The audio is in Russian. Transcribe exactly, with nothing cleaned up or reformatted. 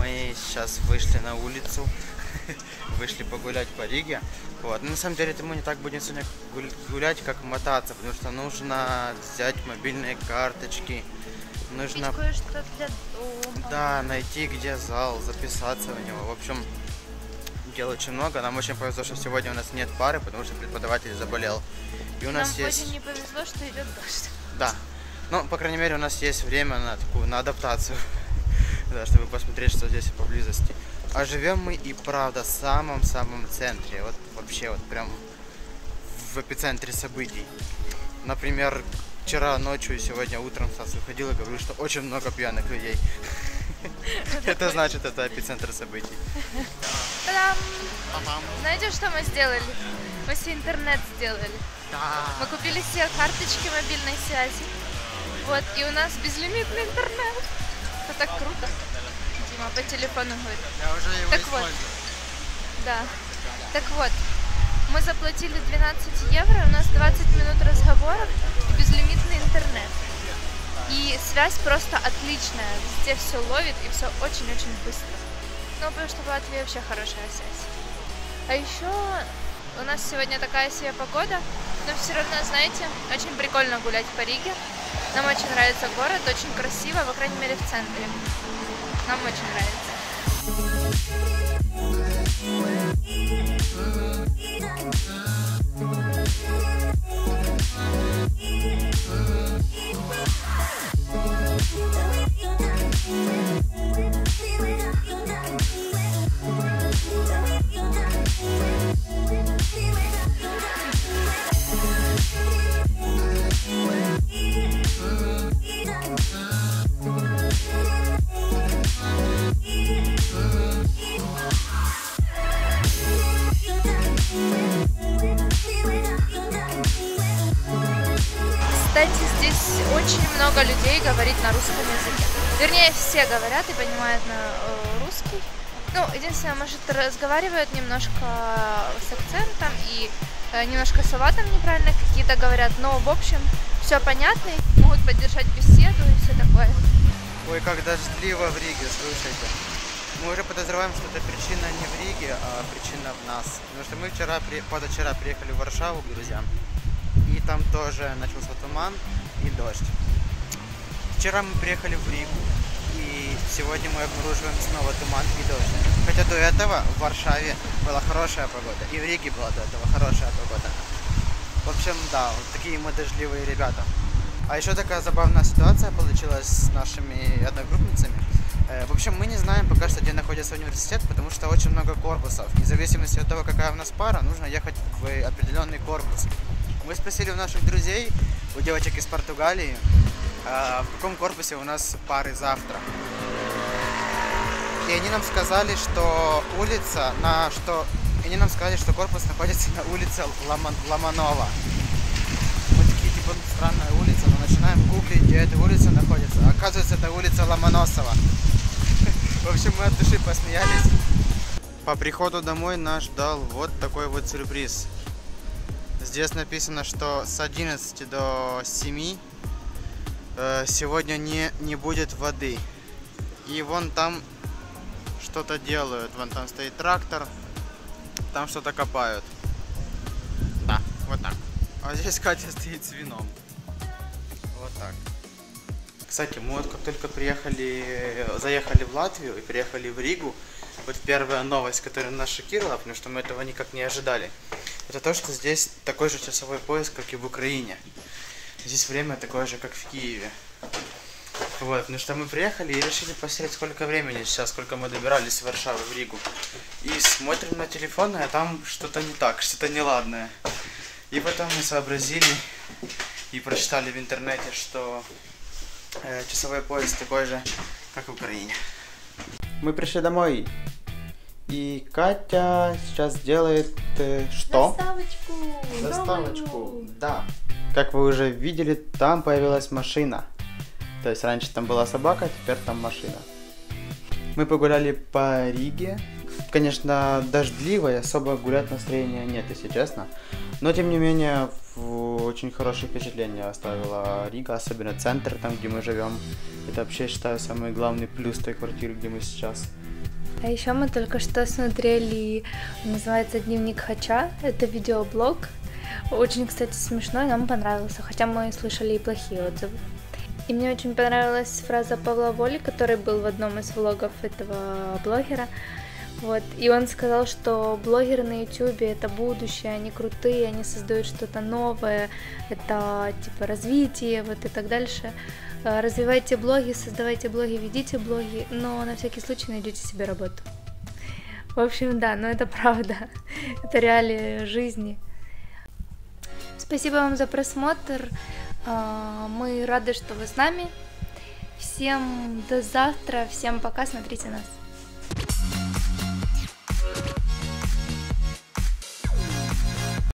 Мы сейчас вышли на улицу, вышли погулять по Риге. Вот. Но на самом деле мы не так будем сегодня гулять, как мотаться, потому что нужно взять мобильные карточки. Нужно кое-что для дома. Да, найти где зал, записаться в него. В общем, дел очень много. Нам очень повезло, что сегодня у нас нет пары, потому что преподаватель заболел. И у нас Нам есть... очень не повезло, что идет дождь. Да. Ну, по крайней мере, у нас есть время на такую, на адаптацию. Да, чтобы посмотреть, что здесь поблизости. А живем мы и правда в самом-самом центре. Вот вообще вот прям в эпицентре событий. Например, вчера ночью и сегодня утром Стас выходил и говорил, что очень много пьяных людей. Это значит, это эпицентр событий. Та-дам! Знаете, что мы сделали? Мы себе интернет сделали. Мы купили себе карточки мобильной связи. Вот, и у нас безлимитный интернет. Это так круто. Дима по телефону говорит. Я уже его так использую. Вот. Да. Так вот, мы заплатили двенадцать евро, у нас двадцать минут разговоров и безлимитный интернет. И связь просто отличная. Везде все ловит и все очень-очень быстро. Ну, потому что в Латвии вообще хорошая связь. А еще у нас сегодня такая себе погода, но все равно, знаете, очень прикольно гулять по Риге. Нам очень нравится город, очень красиво, по крайней мере, в центре. Нам очень Кстати, здесь очень много людей говорит на русском языке. Вернее, все говорят и понимают на э, русский. Ну, единственное, может, разговаривают немножко с акцентом и э, немножко с латом неправильно какие-то говорят, но, в общем, все понятно, могут поддержать беседу и все такое. Ой, как дождливо в Риге, слушайте. Мы уже подозреваем, что это причина не в Риге, а причина в нас. Потому что мы вчера, позавчера приехали в Варшаву к друзьям. И там тоже начался туман и дождь. Вчера мы приехали в Ригу, и сегодня мы обнаруживаем снова туман и дождь. Хотя до этого в Варшаве была хорошая погода, и в Риге была до этого хорошая погода. В общем, да, вот такие мы дождливые ребята. А еще такая забавная ситуация получилась с нашими одногруппницами. В общем, мы не знаем пока что, где находится университет, потому что очень много корпусов. В зависимости от того, какая у нас пара, нужно ехать в определенный корпус. Мы спросили у наших друзей, у девочек из Португалии, в каком корпусе у нас пары завтра. И они нам сказали, что улица на что, и они нам сказали, что корпус находится на улице Ломан... Ломанова. Мы такие, типа, странная улица, но начинаем гуглить, где эта улица находится. Оказывается, это улица Ломоносова. В общем, мы от души посмеялись. По приходу домой нас ждал вот такой вот сюрприз. Здесь написано, что с одиннадцати до семи э, сегодня не, не будет воды. И вон там что-то делают. Вон там стоит трактор. Там что-то копают. Да, вот так. А здесь Катя стоит с вином. Вот так. Кстати, мы вот как только приехали, заехали в Латвию и приехали в Ригу, вот первая новость, которая нас шокировала, потому что мы этого никак не ожидали, это то, что здесь такой же часовой пояс, как и в Украине. Здесь время такое же, как в Киеве. Вот, потому что мы приехали и решили посмотреть, сколько времени сейчас, сколько мы добирались с Варшавы в Ригу. И смотрим на телефон, а там что-то не так, что-то неладное. И потом мы сообразили и прочитали в интернете, что э, часовой пояс такой же, как в Украине. Мы пришли домой. И Катя сейчас делает э, что? Доставочку! Доставочку, да. Как вы уже видели, там появилась машина. То есть раньше там была собака, теперь там машина. Мы погуляли по Риге. Конечно, дождливо, и особо гулять настроения нет, если честно. Но тем не менее, очень хорошее впечатление оставила Рига, особенно центр, там где мы живем. Это вообще, считаю, самый главный плюс той квартиры, где мы сейчас. А еще мы только что смотрели, называется «Дневник Хача», это видеоблог. Очень, кстати, смешной, нам понравился, хотя мы слышали и плохие отзывы. И мне очень понравилась фраза Павла Воли, который был в одном из влогов этого блогера. Вот. И он сказал, что блогеры на ютубе это будущее, они крутые, они создают что-то новое, это типа развитие, вот и так дальше. Развивайте блоги, создавайте блоги, ведите блоги, но на всякий случай найдете себе работу. В общем, да, но это правда, это реалии жизни. Спасибо вам за просмотр, мы рады, что вы с нами. Всем до завтра, всем пока, смотрите нас.